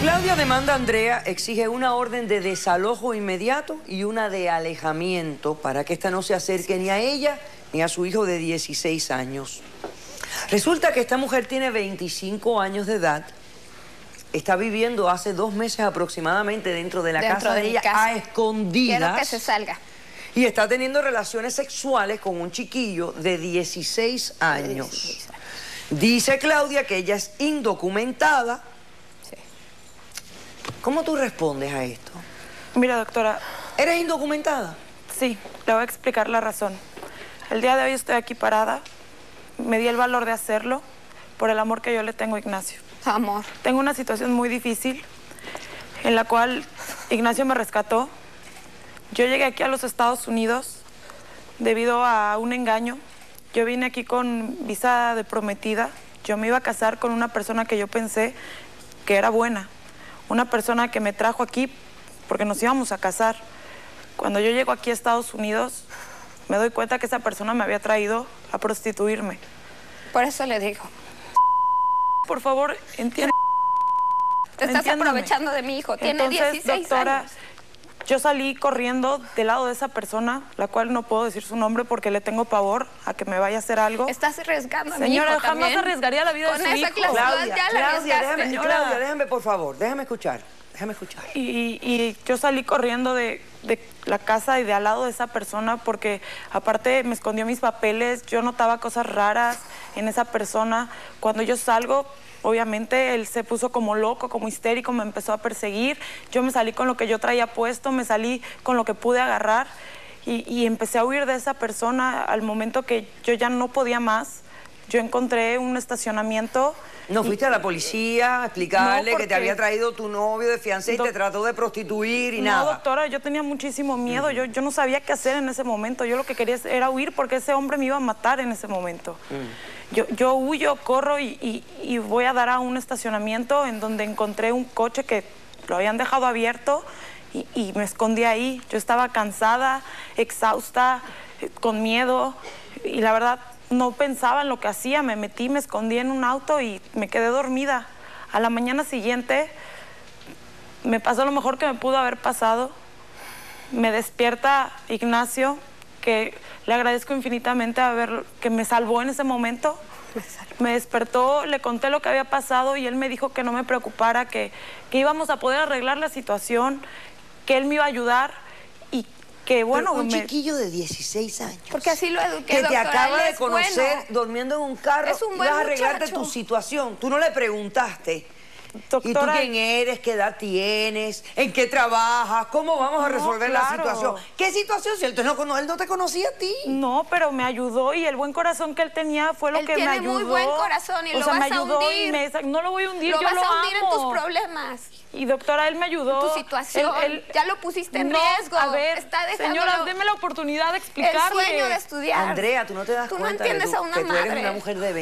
Claudia demanda a Andrea, exige una orden de desalojo inmediato y una de alejamiento para que ésta no se acerque ni a ella ni a su hijo de 16 años. Resulta que esta mujer tiene 25 años de edad, está viviendo hace 2 meses aproximadamente dentro de la casa de ella a escondidas. Quiero que se salga. Y está teniendo relaciones sexuales con un chiquillo de 16 años. Dice Claudia que ella es indocumentada. Sí. ¿Cómo tú respondes a esto? Mira, doctora. ¿Eres indocumentada? Sí, le voy a explicar la razón. El día de hoy estoy aquí parada. Me di el valor de hacerlo por el amor que yo le tengo a Ignacio. Amor. Tengo una situación muy difícil en la cual Ignacio me rescató. Yo llegué aquí a los Estados Unidos debido a un engaño. Yo vine aquí con visa de prometida. Yo me iba a casar con una persona que yo pensé que era buena. Una persona que me trajo aquí porque nos íbamos a casar. Cuando yo llego aquí a Estados Unidos, me doy cuenta que esa persona me había traído a prostituirme. Por eso le digo. Por favor, entiende. Te estás aprovechando de mi hijo. Tiene 16 doctora, años. Yo salí corriendo del lado de esa persona, la cual no puedo decir su nombre porque le tengo pavor a que me vaya a hacer algo. Estás arriesgando a mi hijo. Señora, jamás también. arriesgaría la vida de su hijo. Con esa clase ya la arriesgaste. Claudia, déjame, por favor, déjame escuchar. Y yo salí corriendo de la casa y de al lado de esa persona porque aparte me escondió mis papeles, yo notaba cosas raras en esa persona. Cuando yo salgo, obviamente él se puso como loco, como histérico, me empezó a perseguir. Yo me salí con lo que yo traía puesto, me salí con lo que pude agarrar y empecé a huir de esa persona. Al momento que yo ya no podía más, yo encontré un estacionamiento. ¿No fuiste a la policía a explicarle que te había traído tu novio de fiancé y te trató de prostituir y nada? No, doctora, yo tenía muchísimo miedo. Yo no sabía qué hacer en ese momento. Yo lo que quería era huir porque ese hombre me iba a matar en ese momento. Yo huyo, corro y voy a dar a un estacionamiento en donde encontré un coche que lo habían dejado abierto y me escondí ahí. Yo estaba cansada, exhausta, con miedo y la verdad no pensaba en lo que hacía. Me metí, me escondí en un auto y me quedé dormida. A la mañana siguiente me pasó lo mejor que me pudo haber pasado. Me despierta Ignacio, que le agradezco infinitamente que me salvó en ese momento. Me despertó, le conté lo que había pasado y él me dijo que no me preocupara, que íbamos a poder arreglar la situación, que él me iba a ayudar y que bueno... Pero un chiquillo de 16 años. Porque así lo eduqué, que doctora, te acaba de conocer bueno. Durmiendo en un carro. Es un buen ibas a arreglarte muchacho. tu situación. Tú no le preguntaste. Doctora, ¿y tú quién eres? ¿Qué edad tienes? ¿En qué trabajas? ¿Cómo vamos a resolver la situación? ¿Qué situación? Si él no te conocía a ti. No, pero me ayudó y el buen corazón que él tenía fue lo que me ayudó. Él tiene muy buen corazón y lo vas a hundir. No lo voy a hundir, lo yo vas lo a hundir amo. en tus problemas. Y doctora, él me ayudó. Tu situación, ya lo pusiste en riesgo. A ver, está señora, déme la oportunidad de explicarle. El sueño de estudiar. Andrea, tú no te das tú cuenta no entiendes a una que tú eres madre. una mujer de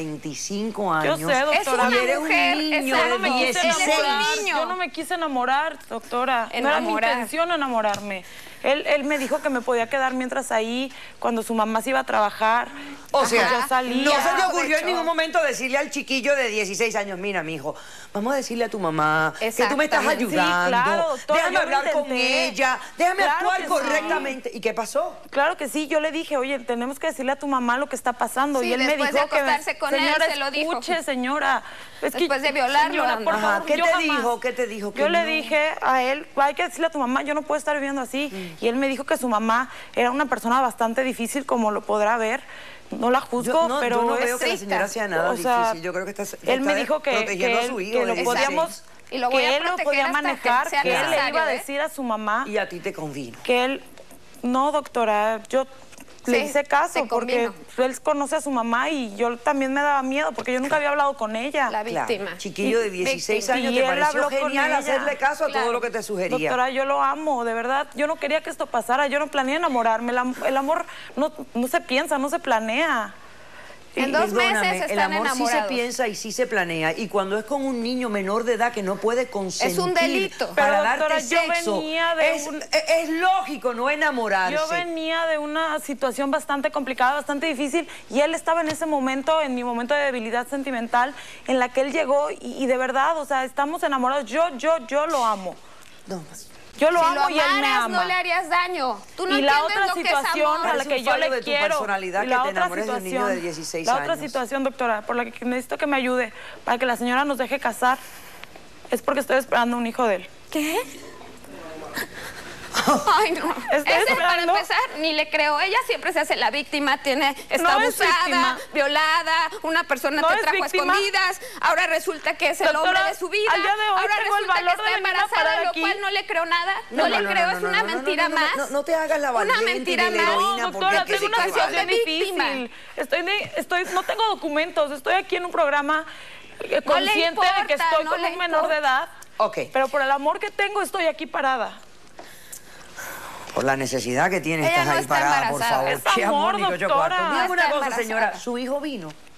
25 años. Yo sé, doctora. Es una y eres mujer, un niño de 16. Yo no me quise enamorar, doctora. No era mi intención enamorarme. Él me dijo que me podía quedar mientras ahí, cuando su mamá se iba a trabajar. O sea, yo salía. no se te ocurrió en ningún momento decirle al chiquillo de 16 años, mira, mijo, vamos a decirle a tu mamá que tú me estás ayudando. Sí, claro, doctora, déjame hablar con ella, déjame actuar correctamente. Sí. ¿Y qué pasó? Claro que sí, yo le dije, oye, tenemos que decirle a tu mamá lo que está pasando. Sí, y él me dijo de acostarse con señora, él, se lo dijo. Escuche, señora. Después de violarlo. Señora, por favor, ¿qué te dijo? ¿Qué te dijo? Yo le dije a él, hay que decirle a tu mamá, yo no puedo estar viviendo así. Y él me dijo que su mamá era una persona bastante difícil, como lo podrá ver. No la juzgo, pero yo no es veo que la señora sea nada difícil. Yo creo que él me dijo que lo podíamos, y lo voy que a él lo proteger podía hasta manejar, que que sea él le iba a necesario, decir a su mamá. Y a ti te convino. Que él, no, doctora, yo le hice caso porque él conoce a su mamá y yo también me daba miedo porque yo nunca había hablado con ella. La víctima. Claro, chiquillo de 16 años, y te él pareció habló con genial ella. hacerle caso a todo lo que te sugería. Doctora, yo lo amo, de verdad. Yo no quería que esto pasara, yo no planeé enamorarme. El amor no se piensa, no se planea. En 2 meses están el amor enamorados. sí se piensa y sí se planea. Y cuando es con un niño menor de edad que no puede consentir. Es un delito. Para Pero, doctora, darte sexo. Es lógico no enamorarse. Yo venía de una situación bastante complicada, bastante difícil, y él estaba en ese momento, en mi momento de debilidad sentimental, en la que él llegó y de verdad, o sea, estamos enamorados. Yo lo amo. No más. Yo lo Si amo lo y él me amaras, ama. no le harías daño. Tú no Y la entiendes otra lo que es situación amor. a la que yo le de tu quiero. personalidad y que la te otra enamores de un niño de 16 la años. otra situación, doctora, por la que necesito que me ayude para que la señora nos deje casar, es porque estoy esperando un hijo de él. ¿Qué? Ay, no. Ese, para empezar, ni le creo. Ella siempre se hace la víctima, está No es abusada, víctima. violada, una persona No te es trajo a víctima. escondidas, ahora resulta que es el Doctora, hombre de su vida, al día de hoy ahora tengo el resulta valor que de está venir a embarazada, parar lo aquí. cual no le creo nada. No le creo, es una mentira más. No te hagas la valiente. Una mentira ni la más. heroína, No, doctora, porque tengo una te situación de víctima. difícil. No tengo documentos, estoy aquí en un programa consciente de que estoy no con le un menor de edad. Ok. Pero por el amor que tengo estoy aquí parada. Por la necesidad que tienes, Ella estás no ahí está parada, por embarazada. favor. Es Qué amor, amor, doctora. Dígame una No cosa, está señora. embarazada. ¿Su hijo vino?